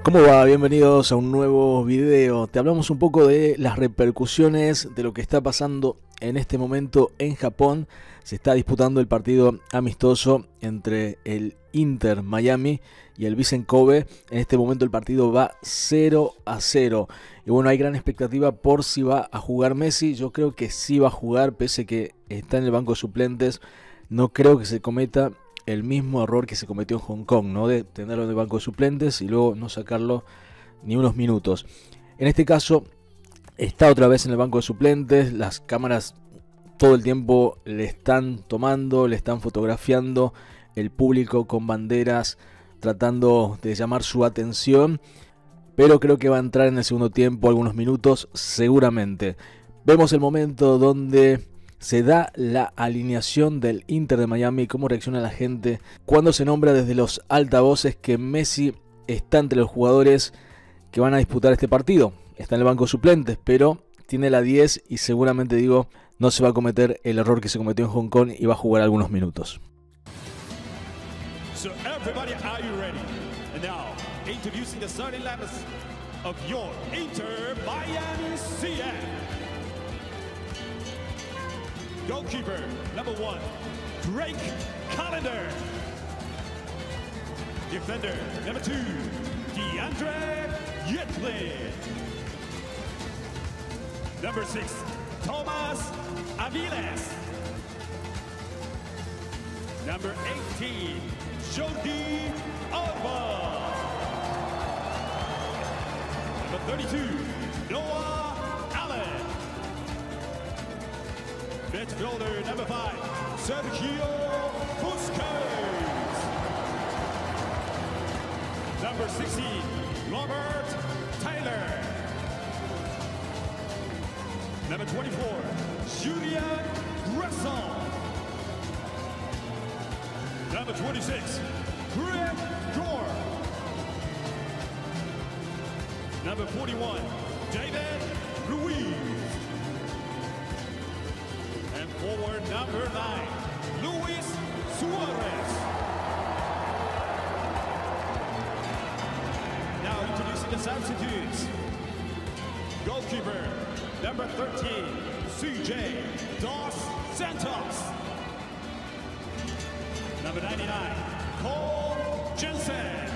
¿Cómo va? Bienvenidos a un nuevo video. Te hablamos un poco de las repercusiones de lo que está pasando en este momento en Japón. Se está disputando el partido amistoso entre el Inter Miami y el Vissel Kobe. En este momento el partido va 0-0. Y bueno, hay gran expectativa por si va a jugar Messi. Yo creo que sí va a jugar, pese que está en el banco de suplentes. No creo que se cometa el mismo error que se cometió en Hong Kong, ¿no? De tenerlo en el banco de suplentes y luego no sacarlo ni unos minutos. En este caso está otra vez en el banco de suplentes. Las cámaras todo el tiempo le están tomando, le están fotografiando, el público con banderas tratando de llamar su atención, pero creo que va a entrar en el segundo tiempo algunos minutos seguramente. Vemos el momento donde se da la alineación del Inter de Miami, cómo reacciona la gente cuando se nombra desde los altavoces que Messi está entre los jugadores que van a disputar este partido. Está en el banco de suplentes, pero tiene la 10 y seguramente, no se va a cometer el error que se cometió en Hong Kong y va a jugar algunos minutos. So everybody, are you ready? And now, introducing the starting lineup of your Inter Miami CF. Goalkeeper, number 1, Drake Callender. Defender, number 2, DeAndre Yedlin. Number 6, Thomas Aviles. Number 18, Jordi Alba. Number 32, Noah Allen. Midfielder number 5, Sergio Busquets. Number 16, Robert Taylor. Number 24, Julian Gressel. Number 26, Greg Gore. Number 41, David Ruiz. And forward number 9, Luis Suarez. Now introducing the substitutes. Goalkeeper, number 13, CJ Dos Santos. Number 99, Cole Jensen.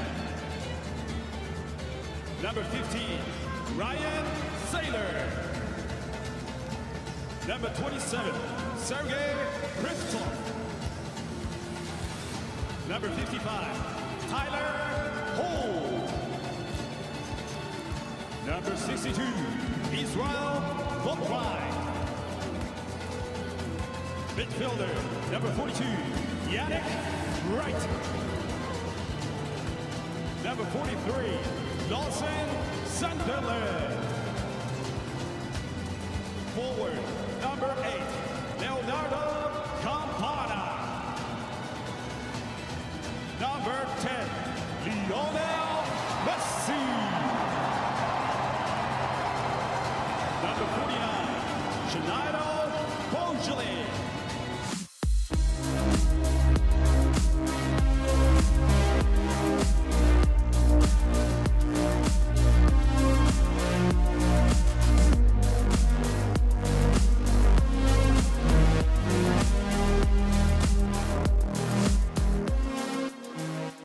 Number 15, Ryan Saylor. Number 27, Sergey Kristov. Number 55, Tyler Holt. Number 62, Israel Botvai. Midfielder, number 42, Yannick Wright. Number 43, Lawson Sunderland. Forward, number 8, Leonardo Campana. Number 10, Lionel Messi. Number 49, Shinido